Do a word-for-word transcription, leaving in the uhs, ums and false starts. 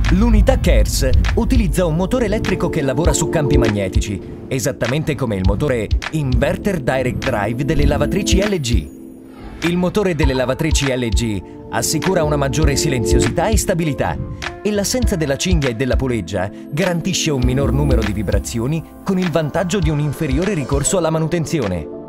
L'unità Kers utilizza un motore elettrico che lavora su campi magnetici, esattamente come il motore Inverter Direct Drive delle lavatrici L G. Il motore delle lavatrici L G assicura una maggiore silenziosità e stabilità, e l'assenza della cinghia e della puleggia garantisce un minor numero di vibrazioni con il vantaggio di un inferiore ricorso alla manutenzione.